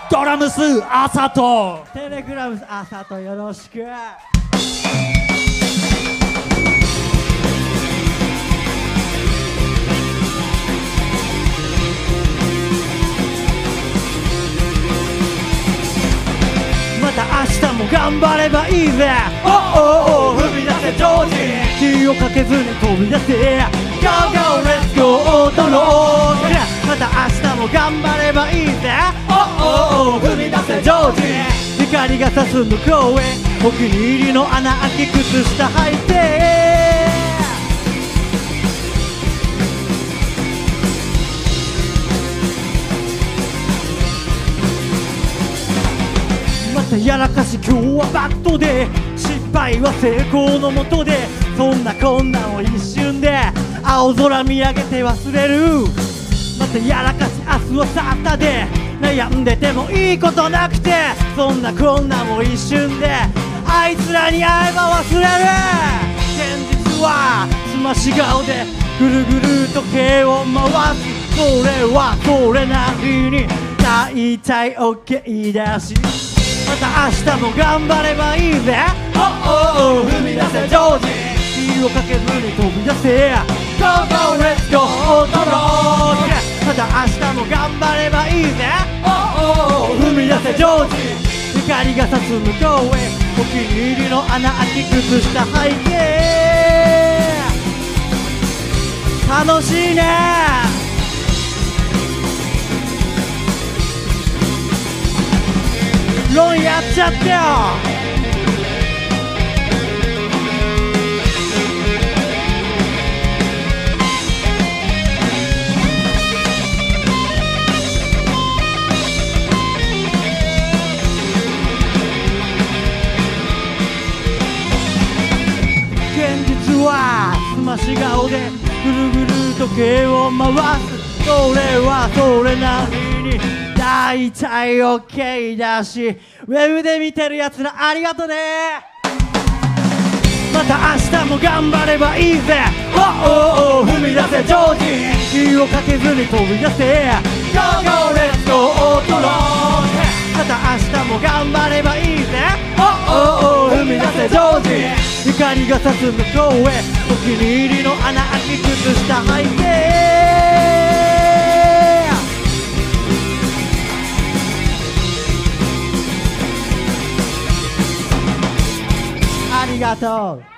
ドラムスアサト、 テレグラムスアサト、よろしく。また明日も頑張ればいいぜ。おおお、踏み出せジョージ、気をかけずに飛び出せ。 Go go let's go 踊ろう。また明日も頑張ればいいぜ。おおお、踏み出せジョージ、光が差す向こうへ、お気に入りの穴開き靴下履いて。またやらかし今日はバットで、失敗は成功のもとで、そんなこんなんを一瞬で青空見上げて忘れる。またやらかし明日はサッタで、悩んでてもいいことなくて、そんなこんなんも一瞬であいつらに会えば忘れる。現実はすまし顔でぐるぐる時計を回す、それはそれなりに大体 OK だし、また明日も頑張ればいいぜ。おおお、踏み出せジョージ、気をかけずに飛び出せ。 Go go let's go 踊ろう。また明日も頑張ればいいぜ。おおお、踏み出せジョージ、光が差す向こうへ、お気に入りの穴開き靴下履いて。楽しいね。ロンやっちゃってよ。現実はすまし顔でぐるぐる時計を回す、それはそれなりに大体 OK だし、ウェブで見てるやつらありがとね。また明日も頑張ればいいぜ。おおお、踏み出せジョージ、気をかけずに飛び出せ。 Go go let's go 踊ろう。また明日も頑張ればいいぜ。おおお、踏み出せジョージ、光が差す向こうへ、お気に入りの穴開き靴下履いて。ありがとう。